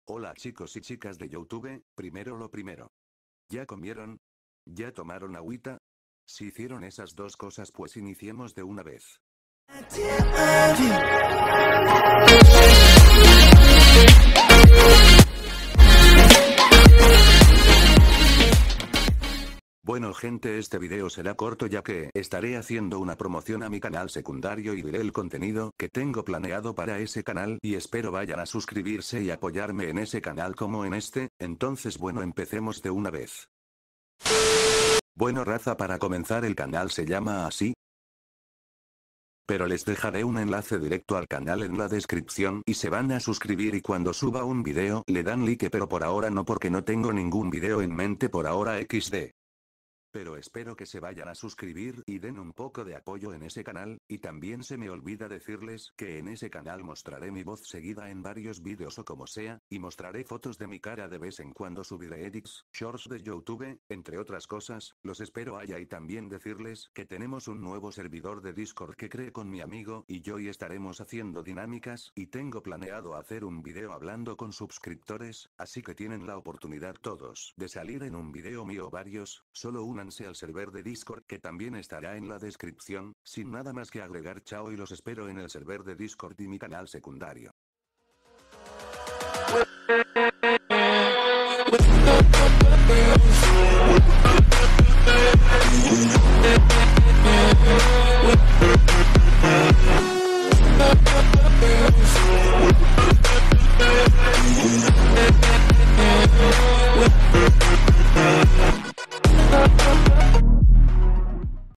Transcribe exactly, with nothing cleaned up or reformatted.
Hola chicos y chicas de YouTube, primero lo primero. ¿Ya comieron? ¿Ya tomaron agüita? Si hicieron esas dos cosas pues iniciemos de una vez. Bueno gente, este video será corto ya que estaré haciendo una promoción a mi canal secundario y diré el contenido que tengo planeado para ese canal y espero vayan a suscribirse y apoyarme en ese canal como en este. Entonces bueno, empecemos de una vez. Bueno raza, para comenzar el canal se llama así, pero les dejaré un enlace directo al canal en la descripción y se van a suscribir y cuando suba un video le dan like, pero por ahora no porque no tengo ningún video en mente por ahora equis de. Pero espero que se vayan a suscribir y den un poco de apoyo en ese canal, y también se me olvida decirles que en ese canal mostraré mi voz seguida en varios vídeos o como sea, y mostraré fotos de mi cara de vez en cuando, subiré edits, shorts de YouTube, entre otras cosas. Los espero allá y también decirles que tenemos un nuevo servidor de Discord que creé con mi amigo y yo y estaremos haciendo dinámicas y tengo planeado hacer un video hablando con suscriptores, así que tienen la oportunidad todos de salir en un video mío o varios, solo una únanse al server de Discord que también estará en la descripción. Sin nada más que agregar, chao y los espero en el server de Discord y mi canal secundario.